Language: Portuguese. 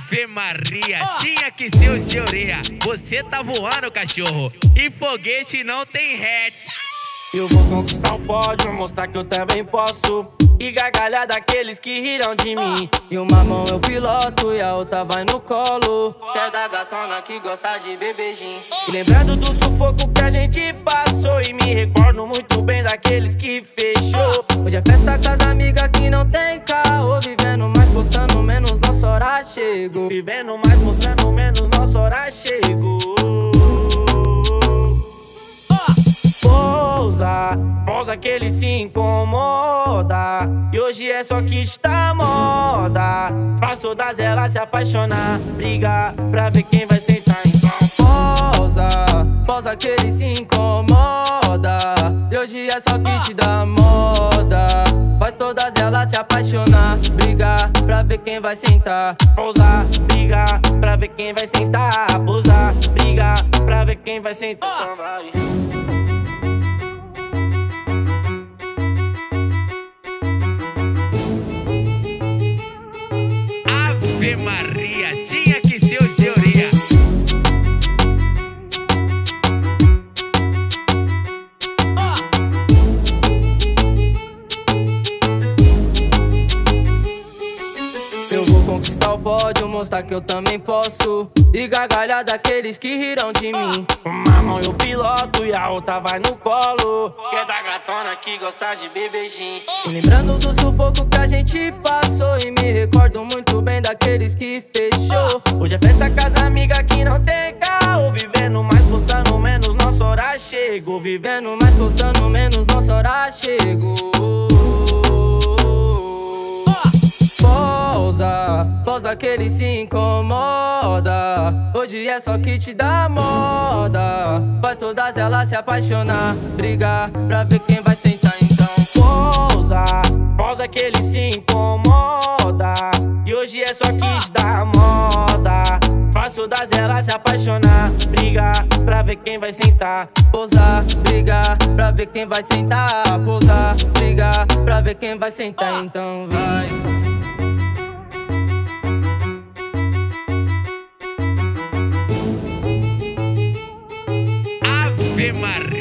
Ave Maria, tinha que ser o Georia. Você tá voando, cachorro, e foguete não tem ré. Eu vou conquistar o pódio, mostrar que eu também posso, e gargalhar daqueles que riram de mim. E uma mão eu piloto e a outra vai no colo. Quer da gatona que gosta de bebezinho. E lembrando do sufoco que a gente passou, e me recordo muito bem daqueles que fechou. Hoje é festa com as amigas que não tem carro, vivendo mais, postando menos, nossa hora chegou. Vivendo mais, mostrando menos, nossa hora chegou. Pousa que ele se incomoda, e hoje é só que está moda. Faz todas elas se apaixonar, brigar pra ver quem vai sentar. Então pousa que ele se incomoda, e hoje é só que te dá moda. Faz todas elas se apaixonar, brigar pra ver quem vai sentar. Pousa, brigar pra ver quem vai sentar. Pousa, brigar pra ver quem vai sentar. Ave Maria, tinha que ser o Georia. Eu vou conquistar o pódio, mostrar que eu também posso, e gargalhar daqueles que riram de mim. Uma mão eu piloto e a outra vai no colo. Quer da gatona que gosta de bebezinho. E lembrando do sufoco que a gente passou, e me recordo muito bem daqueles que fechou. Hoje é festa com as amigas que não tem carro, vivendo mais, postando menos, nossa hora chegou. Vivendo mais, postando menos, nossa hora chegou. Pousa que ele se incomoda, hoje é só que te dá moda. Faz todas elas se apaixonar, brigar pra ver quem vai sentar. Então pousa que ele se incomoda, e hoje é só que te dá moda. Faz todas elas se apaixonar, brigar pra ver quem vai sentar. Pousa, brigar pra ver quem vai sentar. Pousa, brigar pra ver quem vai sentar. Então vai. Ave Maria.